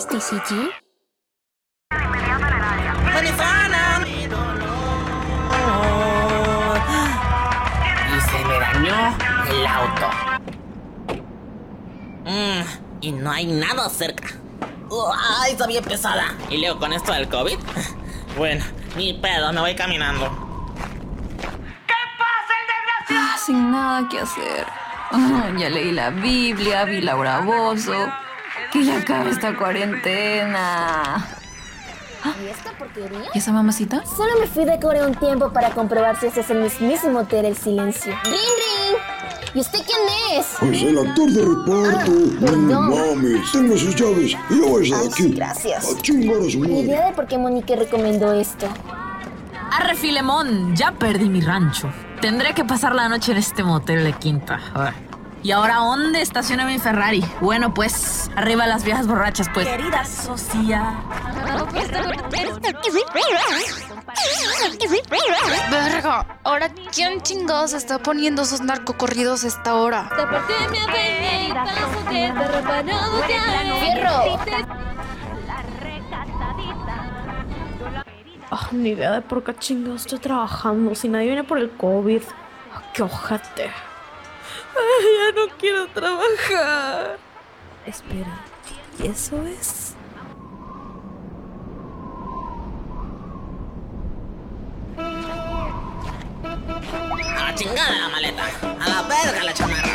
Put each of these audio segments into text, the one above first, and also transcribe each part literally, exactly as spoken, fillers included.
Stacy G? ¡Manizana! Y se me dañó el auto. Mm, y no hay nada cerca. ¡Ay, está bien pesada! Y luego con esto del COVID. Bueno, ni pedo, me voy caminando. ¿Qué pasa, el desgraciado? Ah, sin nada que hacer. Ah, ya leí la Biblia, vi Laura Bozzo. Que ya acabe esta cuarentena. ¿Y esta porquería? ¿Y esa mamacita? Solo me fui de Corea un tiempo para comprobar si este es el mismísimo Hotel El Silencio. ¡Ring, ring! ¿Y usted quién es? Pues el actor de reparto. Ah, No perdón. mames. Tengo sus llaves. Y ya vais de Ay, aquí. gracias. A chingar a su Ni madre. idea de por qué Monique recomendó esto. Arre, Filemón, ya perdí mi rancho. Tendré que pasar la noche en este motel de Quinta. Ah. ¿Y ahora dónde estaciona mi Ferrari? Bueno, pues, arriba las viejas borrachas, pues. Querida socia. Verga, ahora ¿quién chingados está poniendo esos narcocorridos a esta hora? ¡Fierro! Ah, ni idea de por qué chingados estoy trabajando. Si nadie viene por el COVID. Ah, ¡qué ojete! Ay, ya no quiero trabajar. Espera, ¿y eso es? A la chingada la maleta. A la verga la chamarra.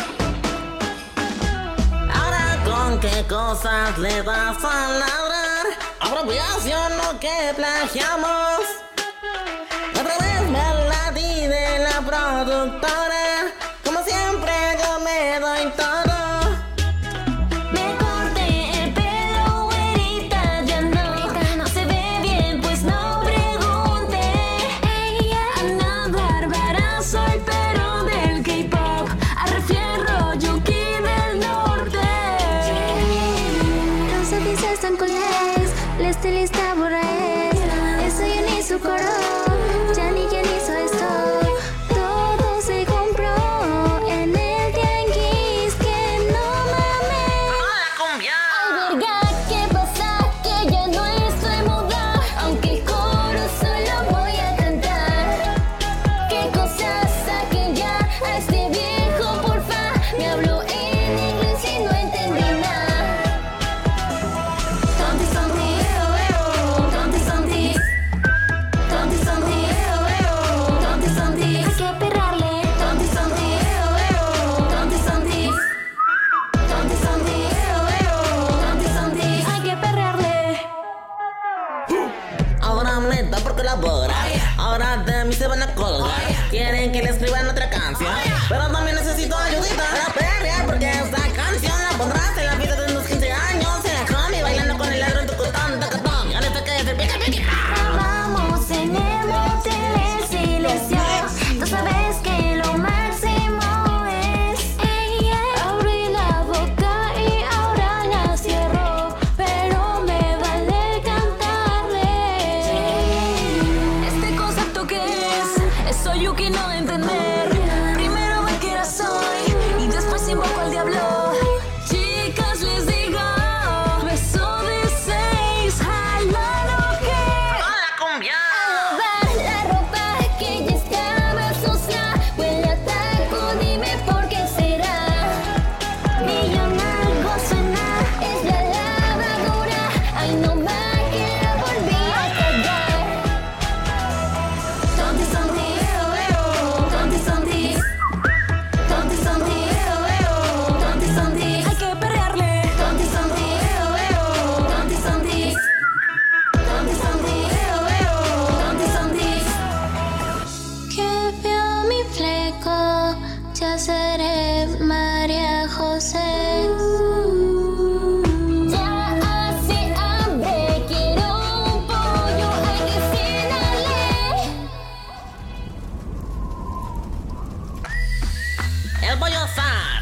Ahora con qué cosas le vas a ladrar. Apropiación o que plagiamos. Otra vez me la di de la productora. Como siempre yo me doy todo. Me corté el pelo, güerita, ya no, no se ve bien, pues no pregunte. Ana Bárbara, soy pero del K-pop, arre fierro, yuki del norte. Los artistas están con les, la estilista borra es, eso ya ni su coro, ya ni quien hizo esto. Todo se compró en el tianguis, que no mames. ¡Hola, cumbia! Ay, verga, ¿qué pasa? Que ya no estoy muda, aunque el coro solo voy a cantar. ¿Qué cosas saquen ya a este viejo, porfa? Me habló en inglés y no entendí nada. Tonti, tonti, eo, eo, tonti, tonti. Tonti, tonti, eo, eo, tonti, tonti. Hay que perrarle. Tonti, tonti, eo, eo, tonti, tonti. Tonti, tonti, eo, eo, tonti, tonti. Hay que perrearle. Ahora neta porque labora. Ahora de mí se van a colgar. Quieren que le escriban otra canción, pero también necesito ayudita para perrear, porque esta canción la pondrás en la fiesta de unos quince años. En la combi bailando con el ladro en tu cotón, tacatón. Y ahora te quedas el pica pica. Vamos en el motel El Silencio. Tú sabes que lo máximo es ella. Abrí la boca y ahora la cierro, pero me vale cantarle. ¿Este concepto qué es? Eso Yuki no entender. Primero me quiera soy y después invoco al diablo. Chicas, les digo, beso de seis, jala que. ¡Hola, cumbia! Lavar la ropa que ya estaba sucia, huele a taco, dime por qué será. Millón algo suena, es la lavadora. Ay, no va que la volví a cagar. Tonti, tonti, eo, eo, tonti, tonti. Tonti, tonti, eo, eo, tonti, tonti. Hay que perrearle. Tonti, tonti, eo, eo, tonti, tonti. Tonti, tonti, eo, eo, tonti, tonti. Que veo mi fleco, ya seré María José. Ya hace hambre, quiero un pollo, hay que cenarle. El pollo asado.